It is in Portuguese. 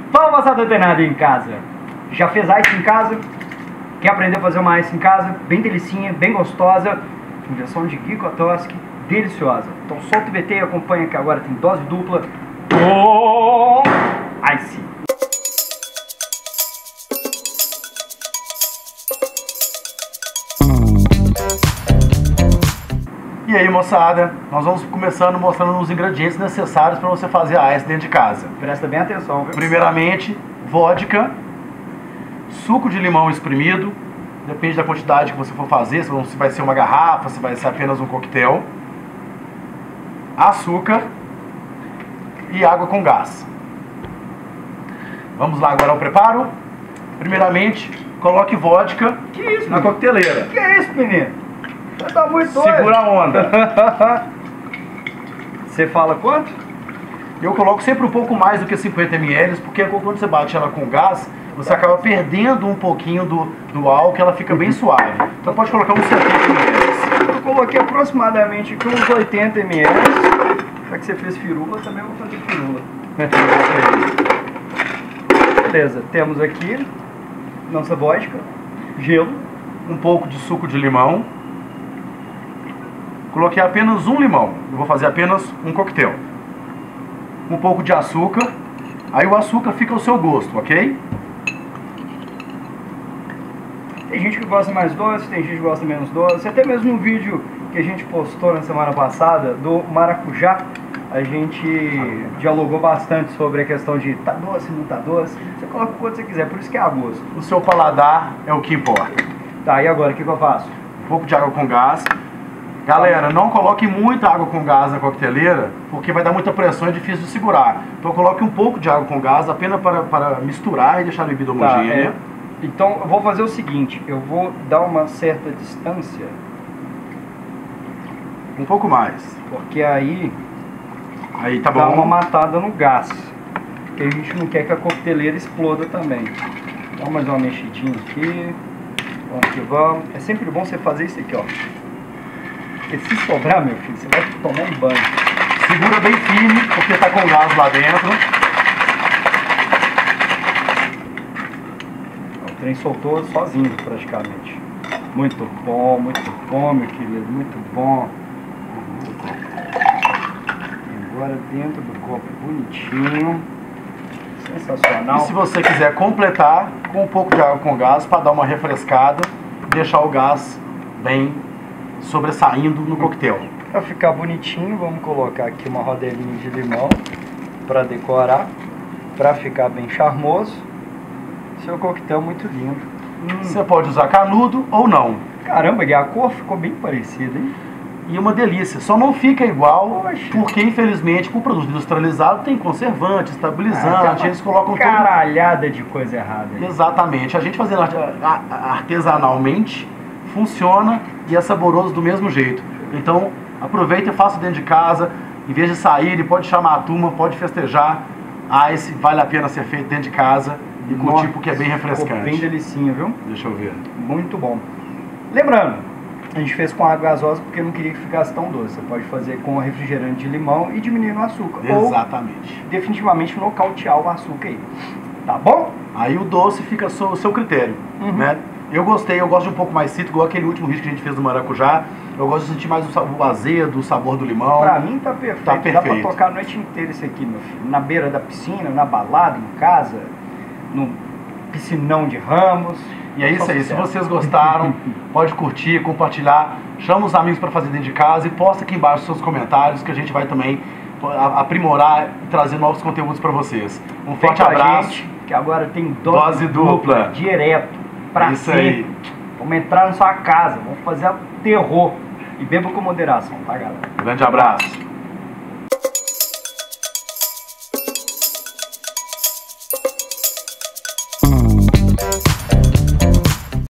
Fala, moçada antenada em casa. Já fez ice em casa? Quer aprender a fazer uma ice em casa? Bem delicinha, bem gostosa. Invenção de Gui Kotowski, deliciosa. Então solta o VT e acompanha que agora tem dose dupla com ice. E aí, moçada, nós vamos começando mostrando os ingredientes necessários para você fazer a ice dentro de casa. Presta bem atenção, viu? Primeiramente, vodka, suco de limão espremido, depende da quantidade que você for fazer, se vai ser uma garrafa, se vai ser apenas um coquetel, açúcar e água com gás. Vamos lá agora ao preparo. Primeiramente, coloque vodka na coqueteleira. Que isso, menino? Você tá muito doido. Segura a onda. Você fala quanto? Eu coloco sempre um pouco mais do que 50 ml, porque quando você bate ela com gás, você acaba perdendo um pouquinho do álcool, ela fica bem suave. Então pode colocar uns 70 ml. Eu coloquei aproximadamente aqui uns 80 ml. Já que você fez firula, também eu vou fazer firula. Beleza, temos aqui nossa vodka, gelo, um pouco de suco de limão. Coloquei apenas um limão, eu vou fazer apenas um coquetel. Um pouco de açúcar, aí o açúcar fica ao seu gosto, ok? Tem gente que gosta mais doce, tem gente que gosta menos doce. Até mesmo no vídeo que a gente postou na semana passada do maracujá, a gente dialogou bastante sobre a questão de tá doce, não tá doce. Você coloca o quanto você quiser, por isso que é a gosto. O seu paladar é o que importa. Tá, e agora o que eu faço? Um pouco de água com gás. Galera, não coloque muita água com gás na coqueteleira, porque vai dar muita pressão e é difícil de segurar. Então coloque um pouco de água com gás, apenas para misturar e deixar a bebida homogênea. Então eu vou fazer o seguinte, eu vou dar uma certa distância. Um pouco mais. Porque aí tá bom. Dá uma matada no gás. Porque a gente não quer que a coqueteleira exploda também. Dá mais uma mexidinha aqui. Vamos que vamos. É sempre bom você fazer isso aqui, ó. Porque se sobrar, meu filho, você vai tomar um banho. Segura bem firme, porque tá com gás lá dentro. O trem soltou sozinho, praticamente. Muito bom, meu querido, muito bom. Agora dentro do copo bonitinho. Sensacional. E se você quiser completar com um pouco de água com gás para dar uma refrescada, deixar o gás bem sobressaindo no coquetel. Para ficar bonitinho, vamos colocar aqui uma rodelinha de limão para decorar, para ficar bem charmoso. Seu coquetel muito lindo. Você pode usar canudo ou não. Caramba, e a cor ficou bem parecida, hein? E uma delícia, só não fica igual. Poxa. Porque infelizmente o produto industrializado tem conservante, estabilizante, eles colocam caralhada de coisa errada aí. Exatamente, a gente fazendo artesanalmente funciona e é saboroso do mesmo jeito. Então aproveita e faça dentro de casa, em vez de sair, pode chamar a turma, pode festejar. Esse vale a pena ser feito dentro de casa e curtir, porque é bem refrescante. Ficou bem delicinho, viu? Deixa eu ver. Muito bom. Lembrando, a gente fez com água gasosa porque não queria que ficasse tão doce. Você pode fazer com refrigerante de limão e diminuir o açúcar. Exatamente. Ou definitivamente nocautear o açúcar aí. Tá bom? Aí o doce fica ao seu critério, né? Eu gosto de um pouco mais cítrico, igual aquele último vídeo que a gente fez do maracujá. Eu gosto de sentir mais o azedo, o sabor do limão. Pra mim tá perfeito. Tá perfeito. Dá pra tocar a noite inteira isso aqui, meu filho. Na beira da piscina, na balada, em casa, no piscinão de Ramos. E é isso aí, se vocês gostaram, pode curtir, compartilhar, chama os amigos para fazer dentro de casa e posta aqui embaixo seus comentários que a gente vai também aprimorar e trazer novos conteúdos para vocês. Um forte abraço. Gente, que agora tem dose dupla. Direto, pra isso sempre. Aí. Vamos entrar na sua casa, vamos fazer terror. E beba com moderação, tá, galera? Grande abraço.